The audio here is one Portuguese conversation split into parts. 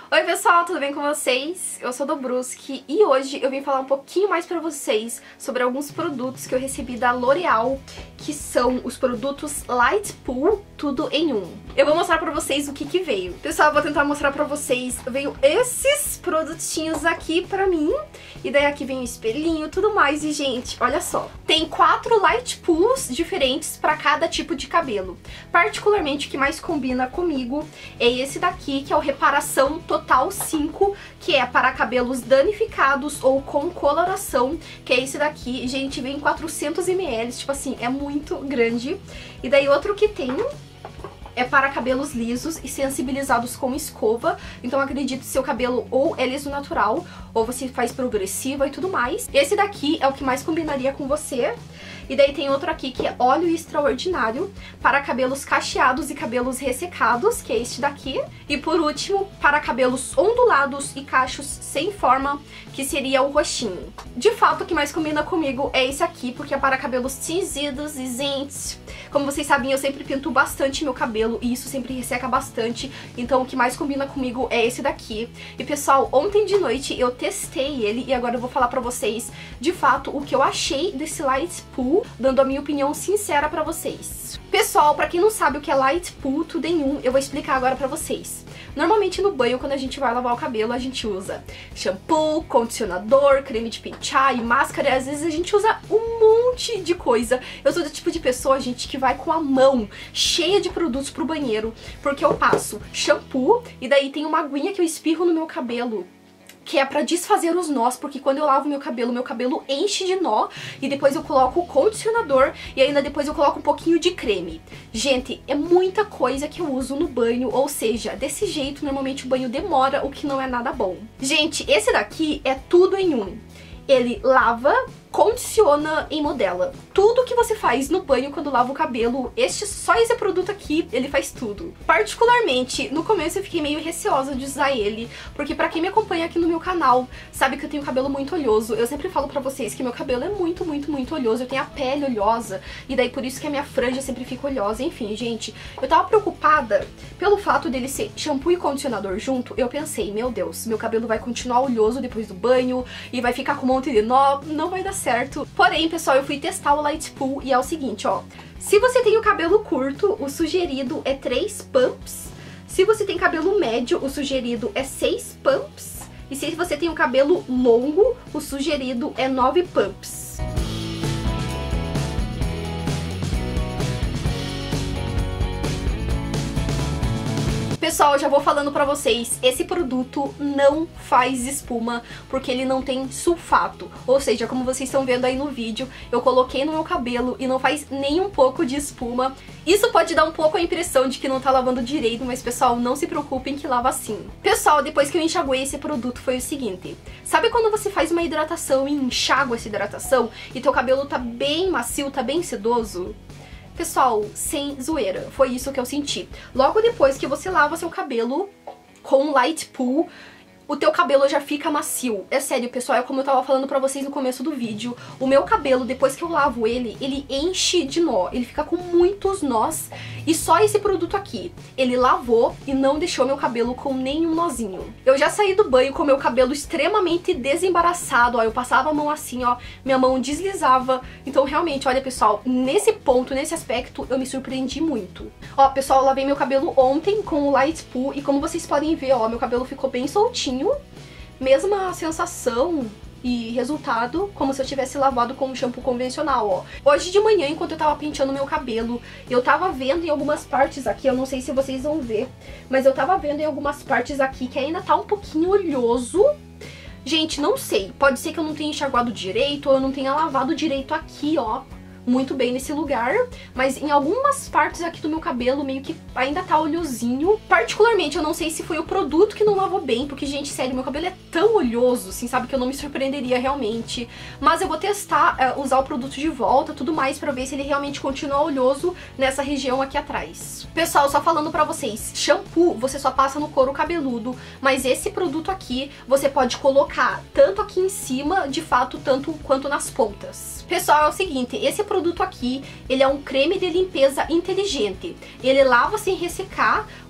Oi pessoal, tudo bem com vocês? Eu sou do Brusque e hoje eu vim falar um pouquinho mais pra vocês sobre alguns produtos que eu recebi da L'Oréal, que são os produtos Light Pool, tudo em um. Eu vou mostrar pra vocês o que veio. Pessoal, eu vou tentar mostrar pra vocês. Veio esses produtinhos aqui pra mim, e daí aqui vem o espelhinho e tudo mais. E gente, olha só, tem 4 Light Pools diferentes pra cada tipo de cabelo. Particularmente o que mais combina comigo é esse daqui, que é o Reparação Total 5, que é para cabelos danificados ou com coloração, que é esse daqui. Gente, vem em 400 ml, tipo assim, é muito grande. E daí outro que tem é para cabelos lisos e sensibilizados com escova. Então acredito que seu cabelo ou é liso natural, ou você faz progressiva e tudo mais. Esse daqui é o que mais combinaria com você. E daí tem outro aqui que é óleo extraordinário para cabelos cacheados e cabelos ressecados, que é este daqui. E por último, para cabelos ondulados e cachos sem forma, que seria o roxinho. De fato, o que mais combina comigo é esse aqui, porque é para cabelos tingidos e gente, como vocês sabem, eu sempre pinto bastante meu cabelo e isso sempre resseca bastante. Então o que mais combina comigo é esse daqui. E pessoal, ontem de noite eu testei ele e agora eu vou falar pra vocês de fato o que eu achei desse Light Pool, dando a minha opinião sincera pra vocês. Pessoal, pra quem não sabe o que é Light Pool, tudo em um, eu vou explicar agora pra vocês. Normalmente no banho, quando a gente vai lavar o cabelo, a gente usa shampoo, condicionador, creme de pentear e máscara, e às vezes a gente usa um monte de coisa. Eu sou do tipo de pessoa, gente, que vai com a mão cheia de produtos pro banheiro, porque eu passo shampoo e daí tem uma aguinha que eu espirro no meu cabelo, que é pra desfazer os nós, porque quando eu lavo meu cabelo enche de nó, e depois eu coloco o condicionador, e ainda depois eu coloco um pouquinho de creme. Gente, é muita coisa que eu uso no banho, ou seja, desse jeito normalmente o banho demora, o que não é nada bom. Gente, esse daqui é tudo em um. Ele lava, condiciona e modela. Tudo que você faz no banho quando lava o cabelo, só esse produto aqui, ele faz tudo. Particularmente, no começo eu fiquei meio receosa de usar ele, porque pra quem me acompanha aqui no meu canal, sabe que eu tenho cabelo muito oleoso. Eu sempre falo pra vocês que meu cabelo é muito oleoso, eu tenho a pele oleosa, e daí por isso que a minha franja sempre fica oleosa. Enfim, gente, eu tava preocupada pelo fato dele ser shampoo e condicionador junto. Eu pensei, meu Deus, meu cabelo vai continuar oleoso depois do banho, e vai ficar com um monte de nó, não vai dar certo. Porém, pessoal, eu fui testar o Light Pool e é o seguinte, ó. Se você tem o cabelo curto, o sugerido é 3 pumps. Se você tem cabelo médio, o sugerido é 6 pumps. E se você tem o cabelo longo, o sugerido é 9 pumps. Pessoal, eu já vou falando pra vocês, esse produto não faz espuma, porque ele não tem sulfato. Ou seja, como vocês estão vendo aí no vídeo, eu coloquei no meu cabelo e não faz nem um pouco de espuma. Isso pode dar um pouco a impressão de que não tá lavando direito, mas pessoal, não se preocupem que lava sim. Pessoal, depois que eu enxaguei esse produto foi o seguinte. Sabe quando você faz uma hidratação e enxágua essa hidratação e teu cabelo tá bem macio, tá bem sedoso? Pessoal, sem zoeira, foi isso que eu senti. Logo depois que você lava seu cabelo com Light Pool, o teu cabelo já fica macio. É sério, pessoal, é como eu tava falando pra vocês no começo do vídeo. O meu cabelo, depois que eu lavo ele, ele enche de nó. Ele fica com muitos nós. E só esse produto aqui, ele lavou e não deixou meu cabelo com nenhum nozinho. Eu já saí do banho com meu cabelo extremamente desembaraçado, ó. Eu passava a mão assim, ó, minha mão deslizava. Então, realmente, olha, pessoal, nesse ponto, nesse aspecto, eu me surpreendi muito. Ó, pessoal, eu lavei meu cabelo ontem com o Light Pool e como vocês podem ver, ó, meu cabelo ficou bem soltinho. Mesma sensação e resultado como se eu tivesse lavado com um shampoo convencional, ó. Hoje de manhã, enquanto eu tava penteando meu cabelo, eu tava vendo em algumas partes aqui, eu não sei se vocês vão ver, mas eu tava vendo em algumas partes aqui que ainda tá um pouquinho oleoso. Gente, não sei, pode ser que eu não tenha enxaguado direito ou eu não tenha lavado direito aqui, ó, muito bem nesse lugar, mas em algumas partes aqui do meu cabelo meio que ainda tá oleosinho. Particularmente, eu não sei se foi o produto que não lavou bem, porque, gente, sério, meu cabelo é tão oleoso, assim, sabe, que eu não me surpreenderia realmente. Mas eu vou testar, usar o produto de volta, tudo mais, pra ver se ele realmente continua oleoso nessa região aqui atrás. Pessoal, só falando pra vocês, shampoo você só passa no couro cabeludo, mas esse produto aqui você pode colocar tanto aqui em cima, de fato, tanto quanto nas pontas. Pessoal, é o seguinte, esse produto aqui, ele é um creme de limpeza inteligente. Ele lava sem ressecar,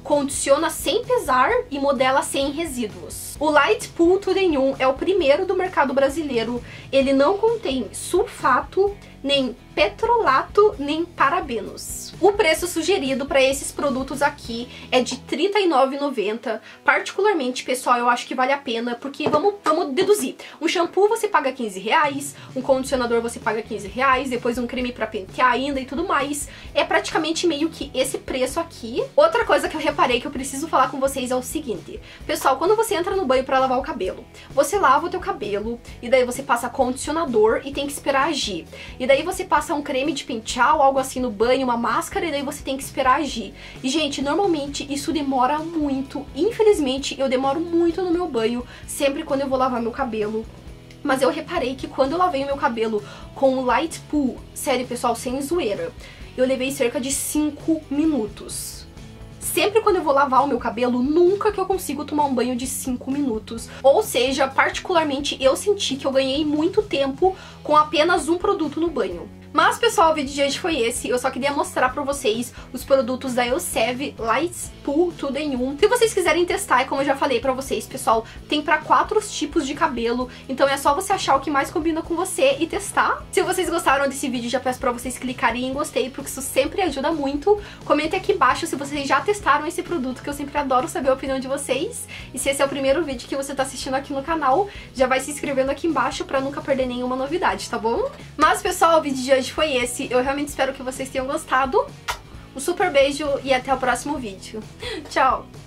condiciona sem pesar e modela sem resíduos. O Light Pool 2 em 1 é o primeiro do mercado brasileiro. Ele não contém sulfato, nem petrolato, nem parabenos. O preço sugerido para esses produtos aqui é de R$ 39,90. Particularmente, pessoal, eu acho que vale a pena, porque vamos deduzir. Um shampoo você paga R$15, um condicionador você paga R$15, depois um creme para pentear ainda e tudo mais. É praticamente meio que esse preço aqui. Outra coisa que eu reparei que eu preciso falar com vocês é o seguinte. Pessoal, quando você entra no banho para lavar o cabelo, você lava o teu cabelo e daí você passa condicionador e tem que esperar agir. E daí você passa um creme de pentear ou algo assim no banho, uma máscara, e daí você tem que esperar agir. E, gente, normalmente isso demora muito. Infelizmente, eu demoro muito no meu banho, sempre quando eu vou lavar meu cabelo. Mas eu reparei que quando eu lavei o meu cabelo com o Light Pool, sério, pessoal, sem zoeira, eu levei cerca de 5 minutos. Sempre quando eu vou lavar o meu cabelo, nunca que eu consigo tomar um banho de 5 minutos. Ou seja, particularmente eu senti que eu ganhei muito tempo com apenas um produto no banho. Mas, pessoal, o vídeo de hoje foi esse. Eu só queria mostrar pra vocês os produtos da Elseve Light Pool 2 em 1. Se vocês quiserem testar, como eu já falei pra vocês, pessoal, tem pra 4 tipos de cabelo. Então é só você achar o que mais combina com você e testar. Se vocês gostaram desse vídeo, já peço pra vocês clicarem em gostei, porque isso sempre ajuda muito. Comentem aqui embaixo se vocês já testaram esse produto, que eu sempre adoro saber a opinião de vocês. E se esse é o primeiro vídeo que você tá assistindo aqui no canal, já vai se inscrevendo aqui embaixo pra nunca perder nenhuma novidade, tá bom? Mas, pessoal, o vídeo de hoje foi esse. Eu realmente espero que vocês tenham gostado. Um super beijo e até o próximo vídeo. Tchau!